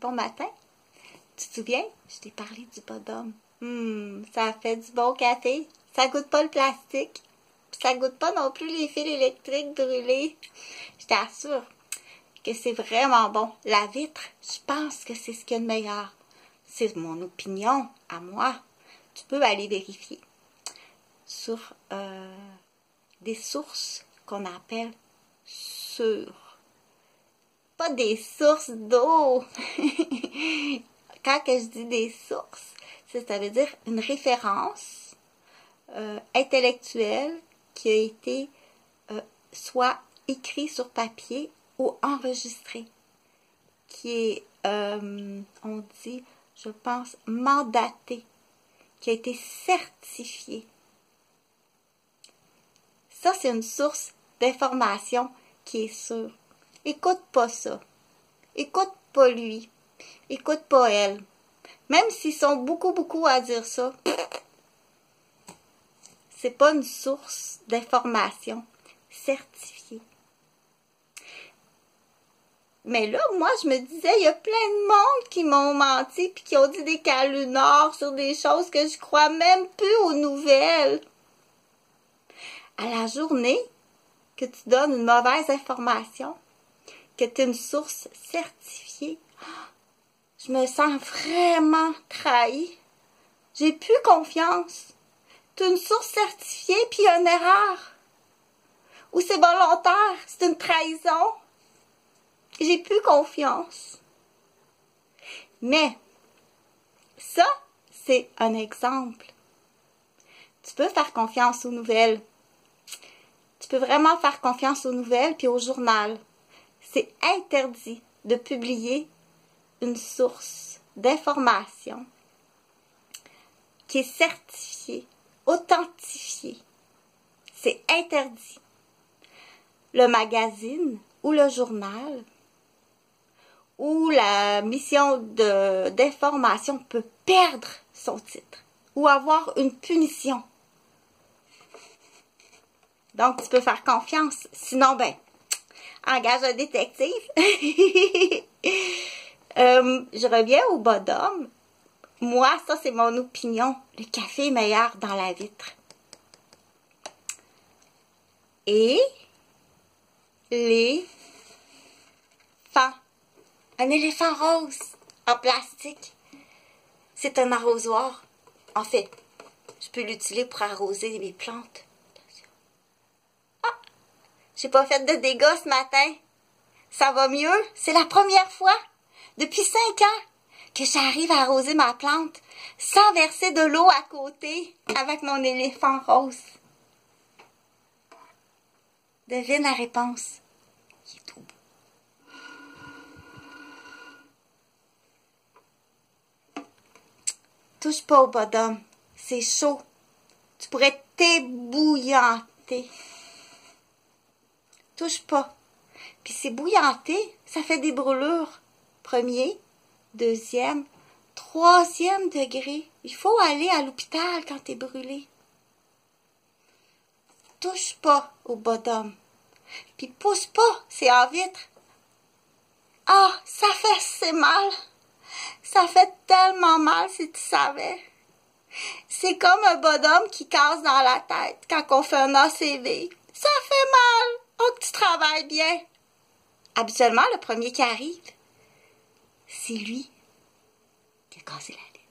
bon matin. Tu te souviens? Je t'ai parlé du bodum. Ça fait du bon café. Ça goûte pas le plastique. Ça goûte pas non plus les fils électriques brûlés. Je t'assure que c'est vraiment bon. La vitre, je pense que c'est ce qu'il y a de meilleur. C'est mon opinion à moi. Tu peux aller vérifier sur des sources qu'on appelle sûres. Pas des sources d'eau. Quand que je dis des sources, ça veut dire une référence intellectuelle qui a été soit écrit sur papier ou enregistré, qui est, on dit, je pense, mandaté, qui a été certifié. Ça, c'est une source d'information qui est sûre. Écoute pas ça. Écoute pas lui. Écoute pas elle. Même s'ils sont beaucoup à dire ça, c'est pas une source d'information certifiée. Mais là, moi, je me disais, il y a plein de monde qui m'ont menti puis qui ont dit des calunars sur des choses que je crois même plus aux nouvelles. À la journée que tu donnes une mauvaise information, que tu es une source certifiée, je me sens vraiment trahie. J'ai plus confiance. Tu es une source certifiée puis il y a une erreur. Ou c'est volontaire, c'est une trahison. J'ai plus confiance. Mais, ça, c'est un exemple. Tu peux faire confiance aux nouvelles. Tu peux vraiment faire confiance aux nouvelles puis au journal. C'est interdit de publier une source d'information qui est certifiée, authentifiée. C'est interdit. Le magazine ou le journal ou la mission d'information peut perdre son titre ou avoir une punition. Donc, tu peux faire confiance. Sinon, ben, engage un détective. Je reviens au bodum. Moi, ça, c'est mon opinion. Le café est meilleur dans la vitre. Et l'éléphant. Un éléphant rose en plastique. C'est un arrosoir. En fait, je peux l'utiliser pour arroser mes plantes. Ah! J'ai pas fait de dégâts ce matin. Ça va mieux. C'est la première fois depuis 5 ans que j'arrive à arroser ma plante sans verser de l'eau à côté avec mon éléphant rose. Devine la réponse. Il est tout beau. Touche pas au bodum. C'est chaud. Tu pourrais t'ébouillanter. Touche pas. Puis c'est bouillanté, ça fait des brûlures. 1er, 2e, 3e degré. Il faut aller à l'hôpital quand t'es brûlé. Touche pas au bodum. Puis pousse pas, c'est en vitre. Ah, ça fait assez mal. Ça fait tellement mal si tu savais. C'est comme un bodum qui casse dans la tête quand on fait un ACV. Ça fait mal. Oh, que tu travailles bien. Habituellement, le premier qui arrive, c'est lui qui a cassé la vitre.